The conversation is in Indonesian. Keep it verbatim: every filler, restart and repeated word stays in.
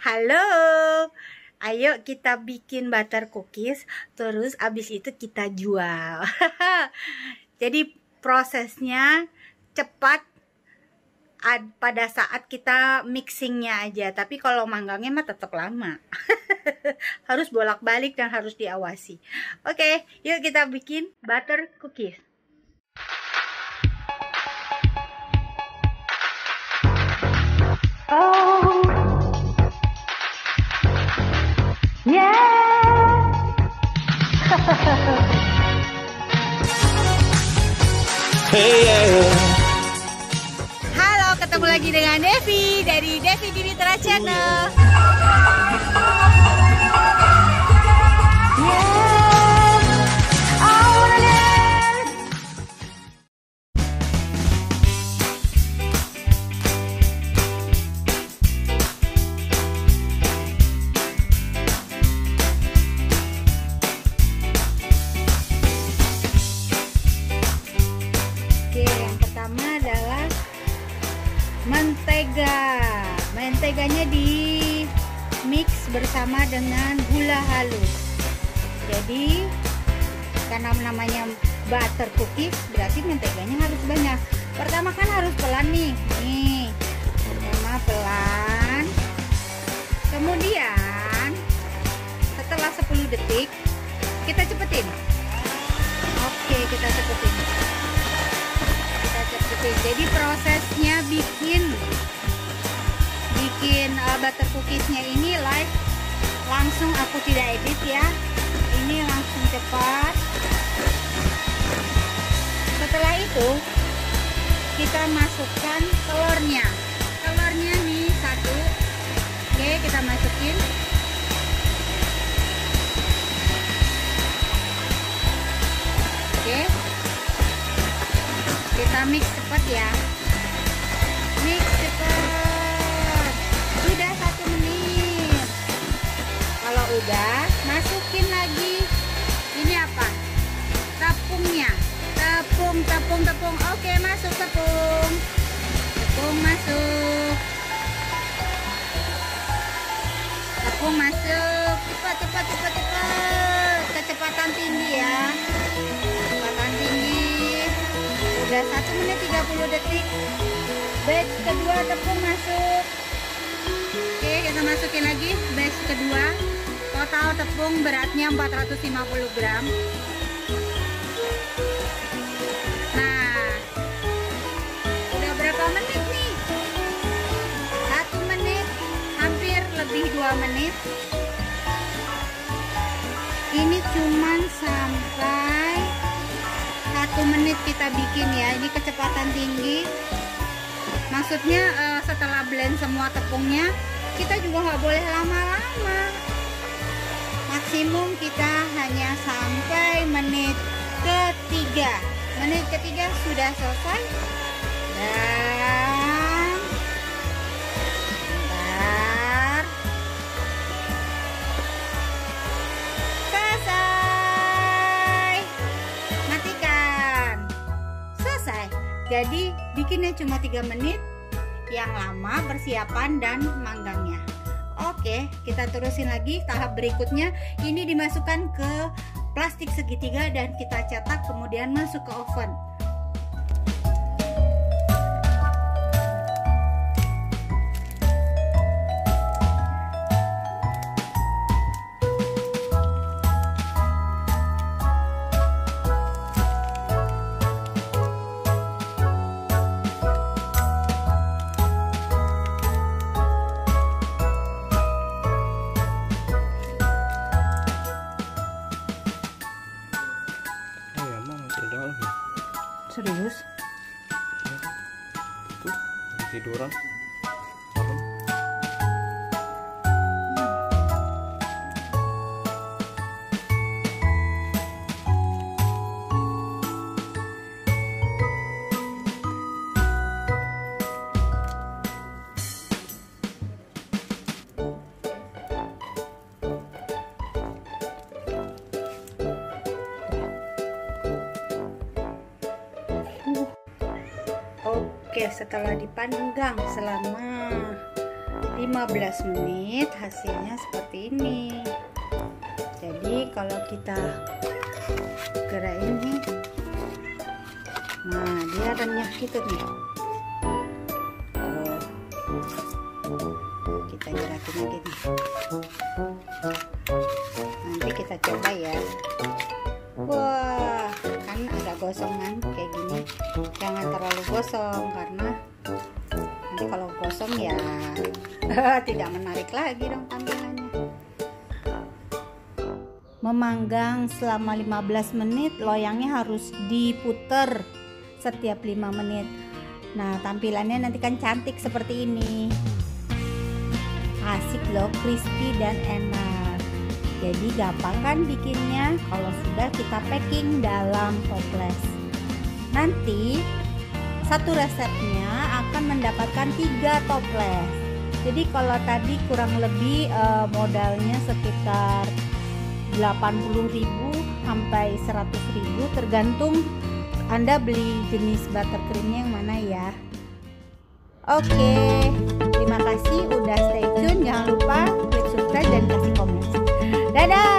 Halo, ayo kita bikin butter cookies, terus abis itu kita jual. Jadi prosesnya cepat pada saat kita mixingnya aja, tapi kalau manggangnya mah tetap lama. Harus bolak-balik dan harus diawasi. Oke, yuk kita bikin butter cookies. Oh, yeah. Hey, yeah. Halo, ketemu lagi dengan Devi dari Devi Dimitra Channel. Mentega, menteganya di mix bersama dengan gula halus. Jadi karena namanya butter cookies, berarti menteganya harus banyak. Pertama kan harus pelan nih, nih, pertama pelan. Kemudian setelah sepuluh detik kita cepetin. Oke, kita cepetin. Jadi prosesnya bikin bikin uh, butter cookiesnya ini live, langsung aku tidak edit ya, ini langsung cepat. Setelah itu kita masukkan telurnya telurnya nih satu. Oke, kita masukin. Oke, kita mix cepat ya, mix cepat. Sudah satu menit. Kalau udah, masukin lagi ini apa, tepungnya, tepung tepung tepung. Oke, masuk tepung tepung masuk tepung masuk cepat cepat cepat cepat, kecepatan tinggi ya, kecepatan tinggi. Udah satu menit tiga puluh detik. Batch kedua tepung masuk. Oke, kita masukin lagi batch kedua. Total tepung beratnya empat ratus lima puluh gram. Nah, udah berapa menit nih? Satu menit, hampir lebih dua menit. Ini cuman sampai satu menit kita bikin ya, ini kecepatan tinggi. Maksudnya uh, setelah blend semua tepungnya, kita juga nggak boleh lama-lama. Maksimum kita hanya sampai menit ketiga. Menit ketiga sudah selesai. Dan bentar. Selesai. Matikan. Selesai. Jadi bikinnya cuma tiga menit, yang lama persiapan dan manggangnya. Oke, kita terusin lagi tahap berikutnya. Ini dimasukkan ke plastik segitiga dan kita cetak, kemudian masuk ke oven. Serius? Tuh, tiduran. Oke, setelah dipanggang selama lima belas menit hasilnya seperti ini. Jadi kalau kita gerak ini, nah dia renyah gitu nih. Tuh. Kita gerakin lagi nih. Nanti kita coba ya. Wah, kan agak gosongan kayak gini. Jangan terlalu gosong karena nanti kalau gosong ya tidak menarik lagi dong tampilannya. Memanggang selama lima belas menit, loyangnya harus diputer setiap lima menit. Nah, tampilannya nanti kan cantik seperti ini. Asik loh, crispy dan enak. Jadi gampang kan bikinnya kalau sudah kita packing dalam toples. Nanti satu resepnya akan mendapatkan tiga toples. Jadi kalau tadi kurang lebih eh, modalnya sekitar delapan puluh ribu sampai seratus ribu, tergantung Anda beli jenis buttercreamnya yang mana ya. Oke, terima kasih udah stay tune. Jangan lupa klik subscribe dan kasih komen. Dadah.